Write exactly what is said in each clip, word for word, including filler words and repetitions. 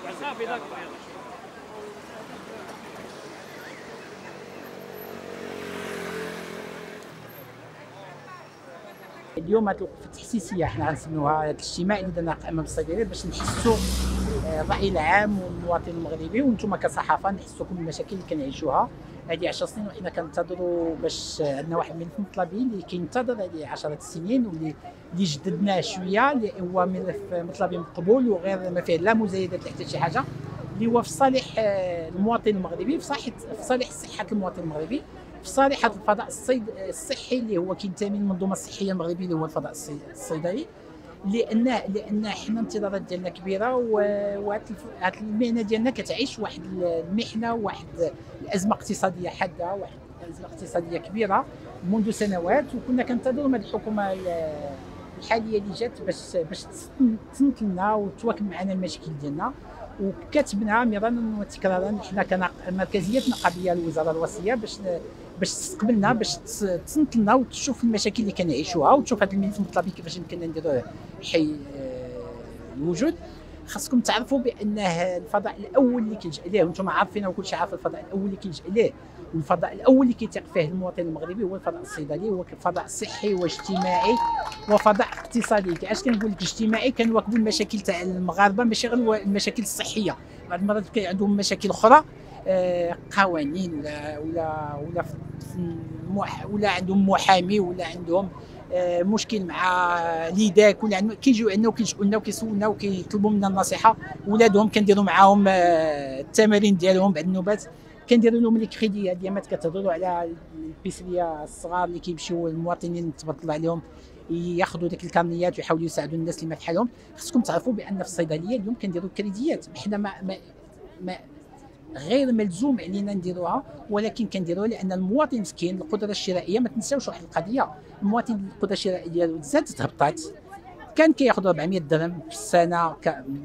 اليوم هذه الوقفه التحسيسيه حنا غنسميوها هذا الاجتماع اللي درنا امام الصيدليات باش نحسوا الراي العام والمواطن المغربي وانتم كصحافه نحسوا بالمشاكل اللي كنعيشوها هذه عشر سنين وحنا كنتظروا باش عندنا واحد من المطلبين اللي كينتظر هذه عشرة سنين واللي اللي جددناه شويه اللي هو ملف مطلبي مقبول وغير ما فيه لا مزايدات حتى شي حاجه اللي هو في صالح المواطن المغربي في صالح في صالح صحه المواطن المغربي في صالح هذا الفضاء الصيد الصحي اللي هو كينتمي للمنظومه الصحيه المغربيه اللي هو الفضاء الصيدلي لان لان حنا الانتظارات ديالنا كبيره وهاد المهنه ديالنا كتعيش واحد المحنه واحد الازمه اقتصاديه حاده واحد الازمه اقتصاديه كبيره منذ سنوات وكنا كنتظروا من الحكومه الحاليه اللي جات باش باش تصنت لنا وتواكب معنا المشاكل ديالنا وكتبنا مرارا وتكرارا حنا كمركزيه نقابيه الوزاره الوصيه باش باش تستقبلنا باش تصنت لنا وتشوف المشاكل اللي كنعيشوها وتشوف هذا الملف المطلبي كيفاش يمكن نديروه حي الوجود. خاصكم تعرفوا بان الفضاء الاول اللي كيلجا ليه وانتم عارفين وكل شيء عارف الفضاء الاول اللي كيلجا ليه والفضاء الاول اللي كيثيق فيه المواطن المغربي هو الفضاء الصيدلي هو فضاء صحي واجتماعي وفضاء اقتصادي. علاش كنقول لك اجتماعي؟ كنواكبوا المشاكل تاع المغاربه ماشي غير المشاكل الصحيه بعض المرات كاين عندهم مشاكل اخرى قوانين ولا ولا ولا ولا عندهم محامي ولا عندهم مشكل مع ليداك ولا كيجيو عندنا وكيجيو لنا وكيسولنا وكيطلبوا منا النصيحه. ولادهم كنديروا معاهم التمارين ديالهم بعد النوبات كنديروا لهم لي كريدي. هاد الايامات كتهضروا على البيسريه الصغار اللي كيمشيو المواطنين تبطل عليهم ياخذوا ديك الكارنيات ويحاولوا يساعدوا الناس اللي ما بحالهم. خصكم تعرفوا بان في الصيدليه اليوم كنديروا كريديات حنا ما, ما, ما غير ملزوم علينا نديروها ولكن كنديروها لان المواطن مسكين القدره الشرائيه ما تنساوش واحد القضيه. المواطن القدره الشرائيه ديالو زادت هبطات كان كياخذ أربعمية درهم في السنه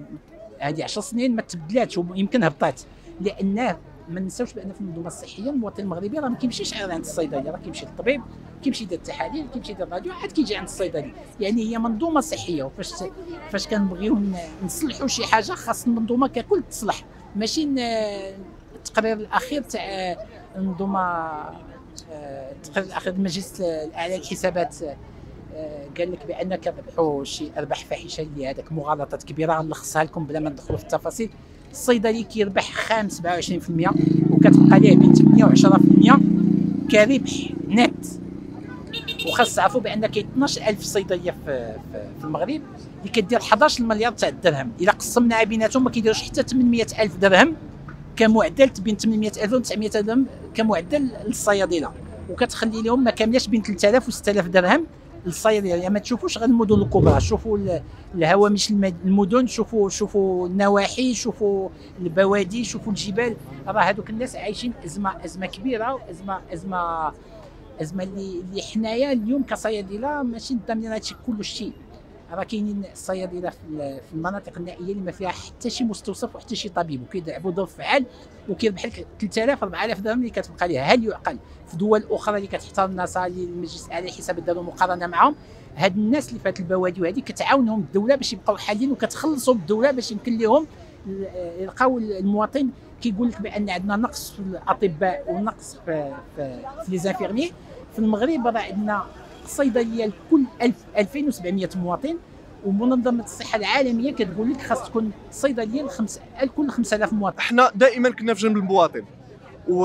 هذه عشر سنين ما تبدلاتش ويمكن هبطات لانه ما ننساوش بان في المنظومه الصحيه المواطن المغربي راه ما كيمشيش غير عند الصيدلي راه كيمشي للطبيب كيمشي يدير التحاليل كيمشي يدير الراديو عاد كيجي عند الصيدلي. يعني هي منظومه صحيه وفاش فاش كنبغيو نصلحوا شي حاجه خاص المنظومه ككل تصلح ماشي التقرير الاخير تاع المنظومه التقرير الاخير المجلس الاعلى للحسابات قال لك بان كربحوا شي ارباح فاحشه اللي هذاك مغالطات كبيره غنلخصها لكم بلا ما ندخلوا في التفاصيل. الصيدلي كيربح خام سبعة وعشرين بالمئة وكتبقى ليه بين ثمانية وعشرة بالمئة كربح نت. وخاص تعرفوا بان كاين اثناش ألف صيدليه في, في المغرب اللي كدير حداش مليار تاع الدرهم. الا قسمناها بيناتهم ما كيديروش حتى ثمانمية ألف درهم كمعدل بين ثمانمية ألف و تسعمية ألف درهم كمعدل للصيادله وكتخلي لهم ما كاملاش بين ثلاثة آلاف و ستة آلاف درهم للصيادله. يعني ما تشوفوش غير المدن الكبرى شوفوا الهوامش المدن شوفوا شوفوا النواحي شوفوا البوادي شوفوا الجبال. راه هذوك الناس عايشين ازمه ازمه كبيره وازمه ازمه ازمه اللي اللي حنايا اليوم كصيادله ماشي ضامنين هادشي كل شيء. راه كاينين الصيادله في المناطق النائيه اللي ما فيها حتى شي مستوصف وحتى شي طبيب وكيلعبوا دور فعال وكيربح لك ثلاثة آلاف أربعة آلاف درهم اللي كتبقى ليه. هل يعقل في دول اخرى اللي كتحترم الناس اللي المجلس الاعلى للحسابات داروا مقارنه معهم هاد الناس اللي فات البوادي وهذه كتعاونهم الدوله باش يبقاو حالين وكتخلصوا بالدوله باش يمكن لهم يلقاو المواطن. كيقول لك بان عندنا نقص في الاطباء ونقص في في, في لي زانفيرمي. في المغرب راه عندنا صيدليه لكل ألفين وسبعمية مواطن ومنظمه الصحه العالميه كتقول لك خاص تكون صيدليه لخمس لكل خمسة آلاف مواطن. احنا دائما كنا في جنب المواطن و,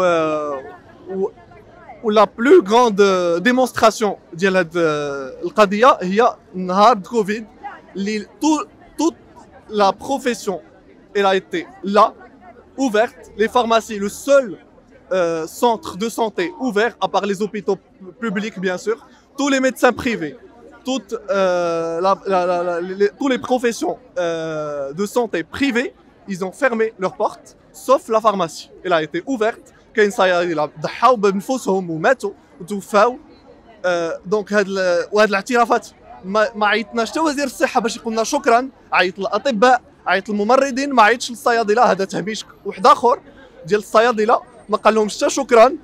و... ولا بلو غراند ديمونستراسيون ديال هاد القضيه هي نهار كوفيد اللي توت لا بروفيسيون elle a été là ouverte les pharmacies le seul euh, centre de santé ouvert à part les hôpitaux publics bien sûr tous les médecins privés toutes euh, la, la, la, la, les, tous les professions euh, de santé privées ils ont fermé leurs portes sauf la pharmacie elle a été ouverte كاين صيادله ضحاو بنفسهم وماتوا وتوفاو. دونك هاد وهاد الاعترافات ما, ما عيطناش حتى وزير الصحه باش يقول لنا شكرا. عيط للاطباء عيط للممرضين ما عيطش للصيادله. هذا تهميش واحد اخر ديال الصيادله ما قال لهمش حتى شكرا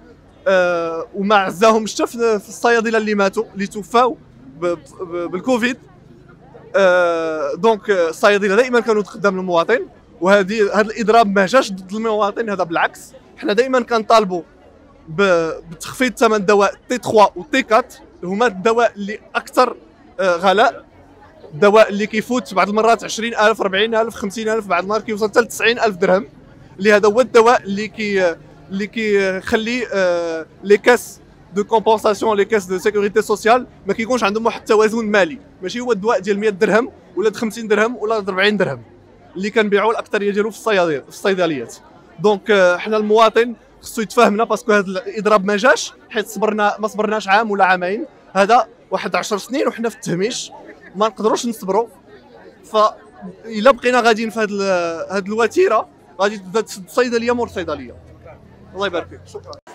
أه وما عزاهمش حتى في الصيادله اللي ماتوا اللي توفاو بالكوفيد. أه دونك الصيادله دائما كانوا قدام المواطن وهذه هذا الاضراب ما جاش ضد المواطن، هذا بالعكس. حنا دائما كنطالبوا بتخفيض ثمن دواء تي ثلاثة و تي أربعة، هما الدواء اللي اكثر غلاء، الدواء اللي كيفوت بعض المرات عشرين ألف أربعين ألف خمسين ألف، بعض المرات كيوصل حتى ل تسعين ألف درهم، اللي هذا هو الدواء اللي كي اللي كيخلي آه لي كاس دو كومبونساسيون لي كاس دو سيكوريتي سوسيال ما كيكونش عندهم واحد التوازن مالي، ماشي هو الدواء ديال مية درهم ولا د خمسين درهم ولا د أربعين درهم اللي كنبيعوا الاكثريه ديالو في الصيادله في الصيدليات. دونك آه حنا المواطن خصو يتفاهمنا، باسكو هذا الاضراب ما جاش حيت صبرنا ما صبرناش عام ولا عامين، هذا واحد عشر سنين وحنا في التهميش ما نقدروش نصبروا. ف الا بقينا غاديين في هذه هذه الوتيره غادي تبدا تسد صيدليه مور صيدليه. الله يبارك فيك، شكرا.